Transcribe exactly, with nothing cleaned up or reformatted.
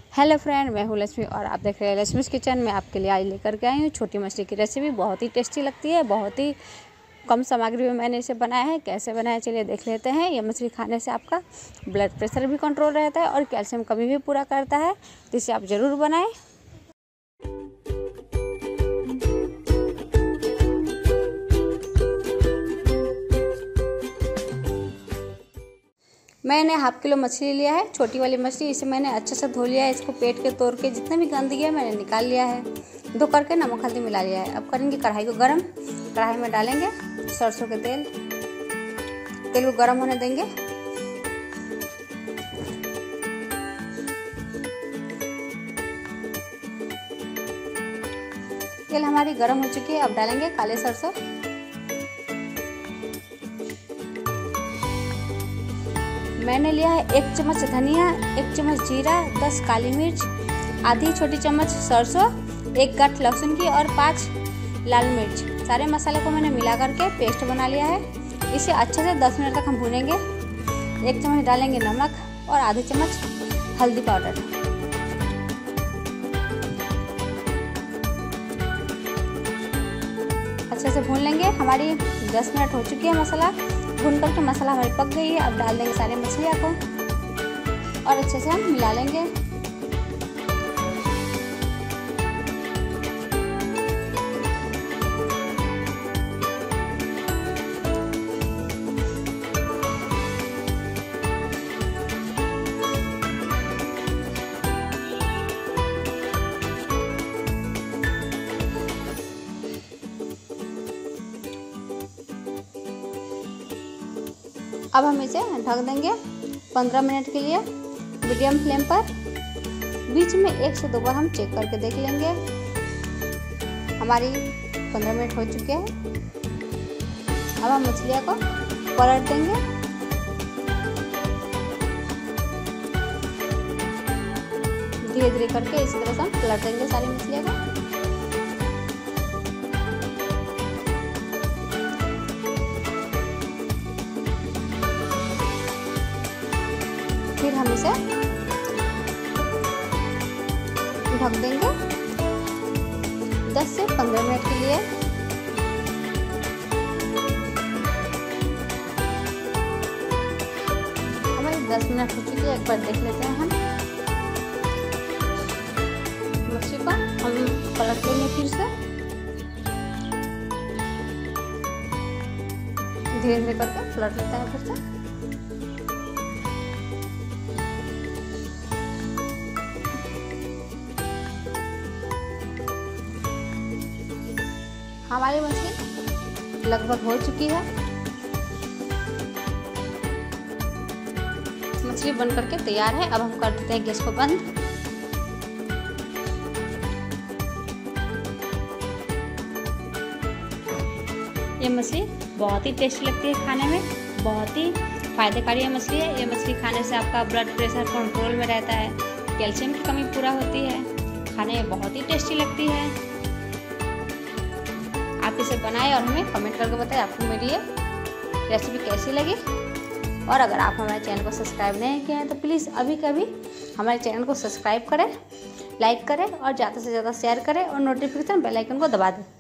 Hello friend, मैं हूँ लक्ष्मी और आप देख रहे हैं लक्ष्मीज किचन में। आपके लिए आज लेकर के आई हूँ छोटी मछली की रेसिपी। बहुत ही टेस्टी लगती है, बहुत ही कम सामग्री में मैंने इसे बनाया है। कैसे बनाया चलिए देख लेते हैं। ये मछली खाने से आपका ब्लड प्रेशर भी कंट्रोल रहता है और कैल्शियम कमी भी पूरा करता है, तो इसे आप ज़रूर बनाएं। मैंने हाफ किलो मछली लिया है, छोटी वाली मछली। इसे मैंने अच्छे से धो लिया है। इसको पेट के तोड़ के जितने भी गंदगी है मैंने निकाल लिया है। धो करके नमक हल्दी मिला लिया है। अब करेंगे कढ़ाई को गरम। कढ़ाई में डालेंगे सरसों के तेल। तेल को गरम होने देंगे। तेल हमारी गरम हो चुकी है। अब डालेंगे काले सरसों। मैंने लिया है एक चम्मच धनिया, एक चम्मच जीरा, दस काली मिर्च, आधी छोटी चम्मच सरसों, एक गांठ लहसुन की और पाँच लाल मिर्च। सारे मसाले को मैंने मिला करके पेस्ट बना लिया है। इसे अच्छे से दस मिनट तक हम भूनेंगे। एक चम्मच डालेंगे नमक और आधी चम्मच हल्दी पाउडर। अच्छे से भून लेंगे। हमारी दस मिनट हो चुकी है। मसाला भून करके मसाला हमारी पक गई है। अब डाल देंगे सारे मछलियाँ को और अच्छे से हम मिला लेंगे। अब हम इसे ढक देंगे पंद्रह मिनट के लिए मीडियम फ्लेम पर। बीच में एक से दो बार हम चेक करके देख लेंगे। हमारी पंद्रह मिनट हो चुके हैं। अब हम मछलियाँ को पलट देंगे। धीरे धीरे करके इसी तरह से हम पलट देंगे सारी मछलियाँ को। फिर हम इसे ढक देंगे दस से पंद्रह मिनट के लिए। हमारी दस मिनट हो चुकी है। एक बार देख लेते हैं हम मछली को। हम पलट देंगे फिर से धीरे धीरे करके पलट लेते हैं फिर से। हमारी मछली लगभग हो चुकी है। मछली बन करके तैयार है। अब हम कर देते हैं गैस को बंद। ये मछली बहुत ही टेस्टी लगती है खाने में। बहुत ही फायदेकारी है मछली है। ये मछली खाने से आपका ब्लड प्रेशर कंट्रोल में रहता है, कैल्शियम की कमी पूरा होती है। खाने में बहुत ही टेस्टी लगती है। आप इसे बनाएं और हमें कमेंट करके बताएं आपको मेरी ये रेसिपी कैसी लगी। और अगर आप हमारे चैनल को सब्सक्राइब नहीं किए हैं तो प्लीज़ अभी कभी हमारे चैनल को सब्सक्राइब करें, लाइक करें और ज़्यादा से ज़्यादा शेयर करें और नोटिफिकेशन बेल आइकन को दबा दें।